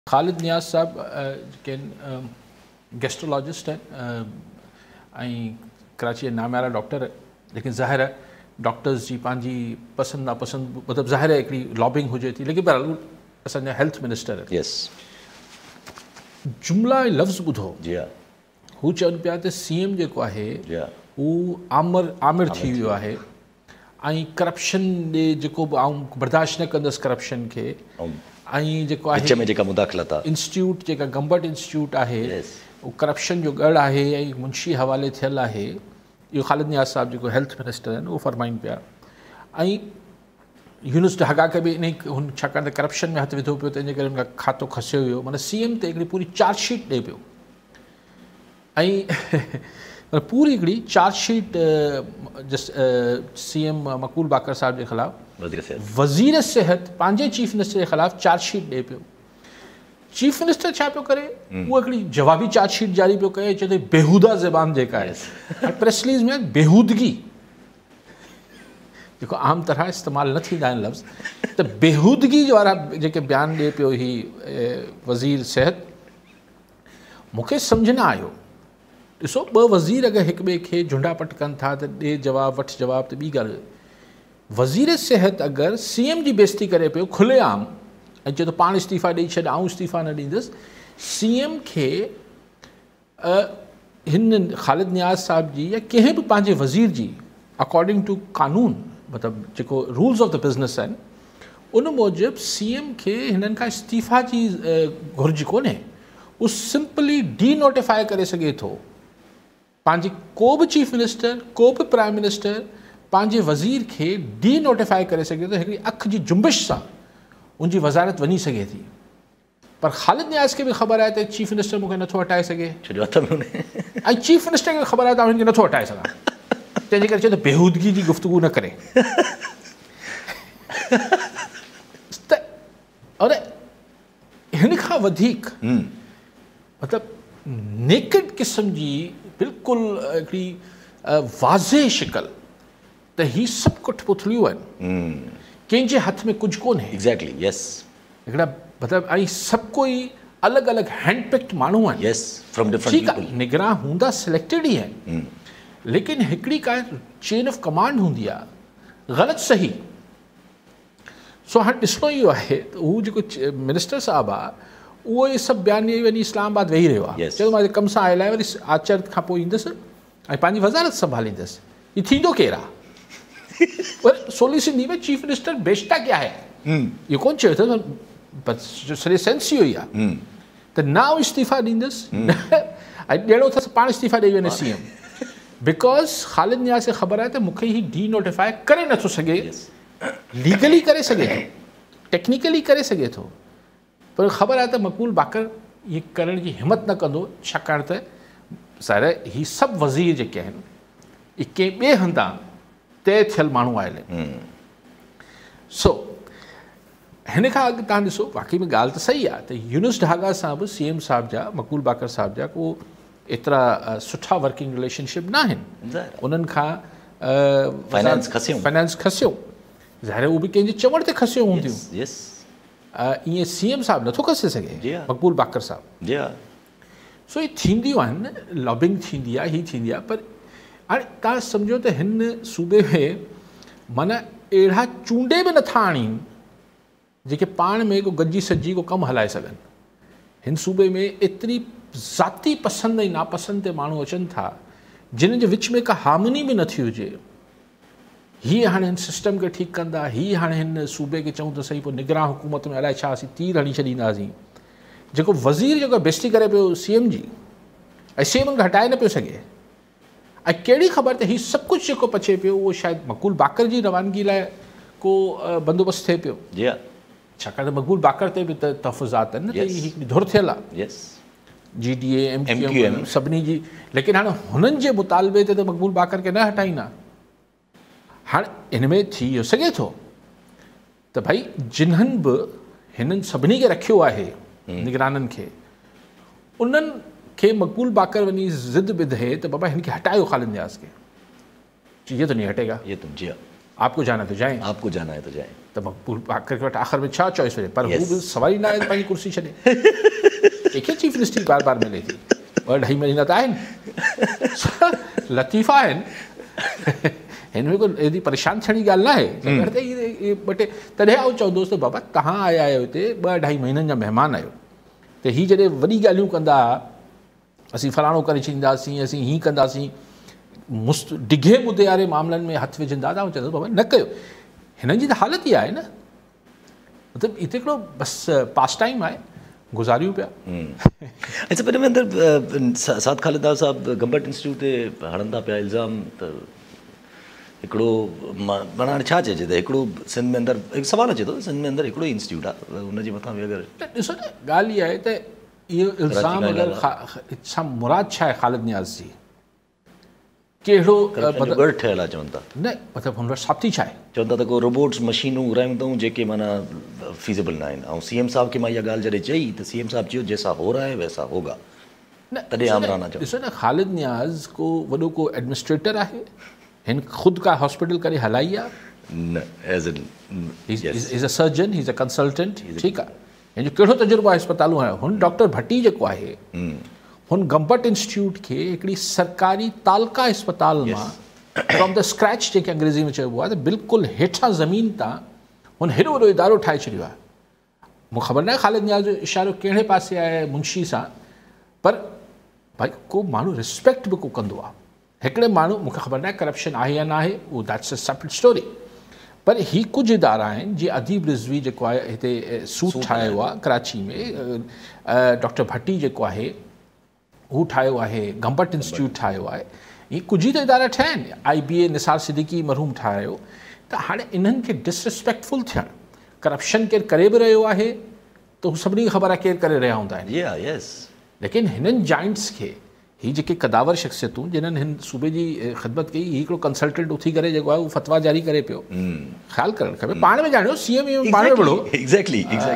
ख़ालिद नियाज़ साहब जेके गैस्ट्रोलॉजिस्ट आहिनि कराची जा नामियारा डॉक्टर लेकिन ज़ाहिर आहे डॉक्टर्स जी पंहिंजी पसंदि नापसंदि मतिलबु ज़ाहिर आहे हिकिड़ी लॉबिंग हुजे थी लेकिन बहरहाल असांजा हेल्थ मिनिस्टर जुमिला ऐं लफ़्ज़ ॿुधो हू चवनि पिया त CM जेको आहे हू आमिर थी वियो आहे ऐं करप्शन ॾे जेको बि आउं बर्दाश्त न कंदसि करप्शन खे ऐं जेको आहे इंस्टीट्यूट जेका गंबट इंस्टीट्यूट आहे उहो करप्शन जो गढ़ आहे ऐं मुंशी हवाले थियल आहे इहो ख़ालिद नियाज़ साहब जेको हेल्थ मिनिस्टर आहिनि उहो फरमाइनि पिया ऐं यूनुस ढागा खे बि इन हुन छाकाणि त करप्शन में हथु विधो पियो तंहिंजे करे हुनखां खातो खसियो हुयो माना CM ते हिकिड़ी पूरी चार्जशीट ॾिए पियो ऐं पूरी हिकिड़ी चार्जशीट CM मकबूल बाकर साहब जे ख़िलाफ़ु वज़ीर सिहत पंहिंजे चीफ मिनिस्टर जे ख़िलाफ़ु चार्जशीट ॾिए पियो चीफ मिनिस्टर छा पियो करे उहो हिकिड़ी जवाबी चार्जशीट जारी पियो करे चए थो बेहूदा ज़बान जेका आहे प्रेस रिलीज़ में बेहूदगी जेको आम तरह इस्तेमालु न थींदा आहिनि लफ़्ज़ त बेहूदगी वारा जेके बयानु ॾिए पियो ही वज़ीर सिहत मूंखे सम्झ न आयो ॾिसो ॿ वज़ीर अगरि हिक ॿिए खे झुंडा पट कनि था त ॾे जवाबु वठि जवाबु त ॿी ॻाल्हि वज़ीर सिहत अगरि CM जी बेइज़ती करे पियो खुलेआम ऐं चए थो पाण इस्तीफ़ा ॾेई छॾ आउं इस्तीफ़ा न ॾींदुसि CM खे हिन ख़ालिद नियाज़ साहब जी या कंहिं बि पंहिंजे वज़ीर जी अकॉर्डिंग टू कानून मतिलबु जेको रूल्स ऑफ द बिज़नेस आहिनि उन मूजिबि CM खे हिननि खां इस्तीफ़ा जी घुर्ज कोन्हे उहो सिंपली डीनोटिफाई करे सघे थो पंहिंजी को बि चीफ मिनिस्टर को बि प्राइम मिनिस्टर पंहिंजे वज़ीर खे डीनोटिफाई करे सघे थो हिकिड़ी अखि जी जुंबिश सां उनजी वज़ारत वञी सघे थी पर ख़ालिद नियाज़ खे बि ख़बर आहे त चीफ मिनिस्टर मूंखे नथो हटाए सघे ऐं चीफ मिनिस्टर खे ख़बर आहे त हुनखे नथो हटाए सघां तंहिंजे करे चए त बेहूदगी जी गुफ़्तगू न करे त और हिन खां वधीक मतिलबु नेकेड क़िस्म जी बिल्कुलु हिकिड़ी वाज़े शिकल त ही सभु कठपुतलियूं आहिनि कंहिंजे हथ में कुझु कोन्हे एग्ज़ैक्टली यस हिकिड़ा मतिलबु ऐं सभु कोई अलॻि अलॻि हैंडपिक्ड माण्हू आहिनि यस फ्रॉम डिफरेंट ठीकु आहे निगरान हूंदा सिलेक्टेड ई आहिनि लेकिन हिकिड़ी का चेन ऑफ कमांड हूंदी आहे ग़लति सही सो हाणे ॾिसणो इहो आहे त हू जेको मिनिस्टर साहिबु आहे उहो इहे सभु बयान ॾेई वञी इस्लामाबाद वेही रहियो आहे चयो मां कम सां आयल आहे वरी आचर खां पोइ ईंदुसि ऐं पंहिंजी वज़ारत संभालींदुसि हीउ थींदो केरु आहे वरी सोली सिंधी में चीफ मिनिस्टर बेचता क्या है इहो कोन चयो अथसि सॼे सेंस इहो ई आहे त ना इस्तीफ़ा ॾींदुसि ऐं ॾियणो अथसि पाण इस्तीफ़ा ॾेई वञे CM बिकॉज़ ख़ालिद नियाज़ खे ख़बर आहे त मूंखे ही डीनोटिफाई करे नथो सघे लीगली करे सघे थो टेक्निकली करे सघे थो पर ख़बर आहे त मकबूल बाकर इहे करण जी हिमत न कंदो छाकाणि त ज़ाहिर ही सभु वज़ीर जेके आहिनि इहे कंहिं ॿिए हंधा तय थियल माण्हू आयल आहिनि सो हिन खां अॻु तव्हां ॾिसो वाक़ई में ॻाल्हि त सही आहे त यूनुस ढागा सां बि CM साहिब जा मकबूल बाकर साहिब जा को एतिरा सुठा वर्किंग रिलेशनशिप न आहिनि उन्हनि खां फाइनेंस खसियो ज़ाहिर उहो बि कंहिंजे चवण ते खसियो हूंदियूं ईअं CM साहिबु नथो खसे सघे मकबूल बाकर साहिबु सो इहे थींदियूं आहिनि लॉबिंग थींदी आहे हीअ थींदी आहे पर हाणे तव्हां सम्झो त हिन सूबे में माना अहिड़ा चूंडे बि नथा आणीनि जेके पाण में को गॾिजी सॼी को कमु हलाए सघनि हिन सूबे में एतिरी ज़ाती पसंदि ऐं नापसंदि ते माण्हू अचनि था जिन जे विच में का हार्मनी बि नथी हुजे हीअ हाणे हिन सिस्टम खे ठीकु कंदा हीअ हाणे हिन सूबे खे चऊं त सही पोइ निगरान हुकूमत में अलाए छा असीं तीर हणी छॾींदासीं जेको वज़ीर जेको बेइज़ती करे पियो CM जी ऐं CM खे हटाए न पियो सघे ऐं कहिड़ी ख़बर त हीउ सभु कुझु जेको पचे पियो उहो शायदि मकबूल बाकर जी रवानगी लाइ को बंदोबस्तु थिए पियो छाकाणि त मकबूल बाकर ते बि त तहफ़ुज़ात आहिनि न त हीअ हिकिड़ी धुर थियल आहे GDA MQM सभिनी जी लेकिन हाणे हुननि जे मुतालबे ते त मकबूल बाकर खे न हटाईंदा हाणे हिन में थी इहो सघे थो त भई जिन्हनि बि हिननि सभिनी खे रखियो आहे निगराननि खे उन्हनि खे मकबूल बाकर वञी ज़िद ॿिधे त बाबा हिनखे हटायो ख़ालिद नियाज़ खे ये तो नहीं हटेगा ये तो जी आपको जाना तो जाए, आपको जाना है तो जाए। त मक़बूल बाकर के वटि आख़िर में छा चॉइस वञे, पर हू बि सवाल ई न आहे पंहिंजी कुर्सी छॾे। कंहिंखे चीफ मिनिस्ट्री बार बार मिले थी, 2-2.5 महीना त आहिनि, लतीफ़ा आहिनि, हिन में कोई एॾी परेशान थियण जी ॻाल्हि न आहे। ॿ टे तॾहिं आउं चवंदुसि त बाबा तव्हां आया आहियो हिते 2-2.5 महीननि जा महिमान आहियो, त हीअ जॾहिं वॾी ॻाल्हियूं कंदा असीं फलाणो करे छॾींदासीं, असीं हीअं कंदासीं, डिघे मुद्दे वारे मामलनि में हथु विझंदा त आउं चवंदुसि बाबा न कयो। हिननि जी त हालत इहा आहे न, मतिलबु हिते हिकिड़ो बसि पास टाइम आहे, गुज़ारियूं पिया। अच्छा, पर हिन में अंदरि साद ख़ालिदार साहब गंबट इंस्टीट्यूट ते हणनि था पिया इल्ज़ाम, त हिकिड़ो माना हाणे छा चइजे त हिकिड़ो सिंध में अंदरि हिकु सुवालु अचे थो, सिंध में अंदरि हिकिड़ो इंस्टीट्यूट आहे, हुनजे मथां बि अगरि ॾिसो न ॻाल्हि इहा आहे त इहो इल्ज़ाम अगरि छा मुराद छा आहे ख़ालिद नियाज़ जी, कहिड़ो गढ़ ठहियल आहे चवनि था, न मतिलबु हुन वटि साथी छा आहे, चवनि था त को रोबोट्स मशीनूं घुरायूं अथऊं जेके माना फीज़िबल न आहिनि। ऐं CM साहब खे मां इहा ॻाल्हि जॾहिं चई त CM साहब चयो जैसा हो रहा है वैसा होगा, तॾहिं आमराना चयो। ॾिसो न ख़ालिद नियाज़ को वॾो को एडमिनिस्ट्रेटर आहे, हिन ख़ुदि का हॉस्पिटल करे हलाई आहे न, as is a surgeon, he is a consultant, ठीकु आहे, हिन जो कहिड़ो तजुर्बो आहे अस्पतालूं आहे। हुन डॉक्टर भट्टी जेको आहे हुन गंबट इंस्टीट्यूट खे हिकिड़ी सरकारी तालका अस्पताल मां फ्रॉम द स्क्रैच जेके अंग्रेज़ी में चइबो आहे त बिल्कुलु हेठां ज़मीन तां हुन हेॾो वॾो इदारो ठाहे छॾियो आहे। मूंखे ख़बर न आहे ख़ालिद नियाज़ जो इशारो कहिड़े पासे आहे मुंशी सां, पर भाई को माण्हू रिस्पेक्ट बि को कंदो आहे। हिकिड़े माण्हू मूंखे ख़बर न आहे करप्शन आहे या न आहे, उहो दैट्स अ सेपरेट स्टोरी, पर ही कुझु इदारा आहिनि जीअं अदीब रिज़वी जेको आहे हिते सूट ठाहियो आहे कराची में, डॉक्टर भट्टी जेको आहे हू ठाहियो आहे, गंबट इंस्टीट्यूट ठाहियो आहे, हीअ कुझु ई त इदारा ठहिया आहिनि, IBA निसार सिद्दीकी मरहूम ठाहियो। त हाणे इन्हनि खे डिसरिस्पेक्टफुल थियणु, करप्शन केरु करे बि रहियो आहे त हू सभिनी खे ख़बर आहे केरु करे रहिया हूंदा आहिनि, लेकिन हिननि जाइंट्स खे ही जेके कदावर शख़्सियतूं जिन्हनि हिन सूबे जी ख़िदमत कई, ही हिकिड़ो कंसल्टेंट उथी करे जेको आहे उहो फतवा जारी करे पियो, ख़्यालु करणु खपे, पाण में ॼाणियो CM पाण में पढ़ो।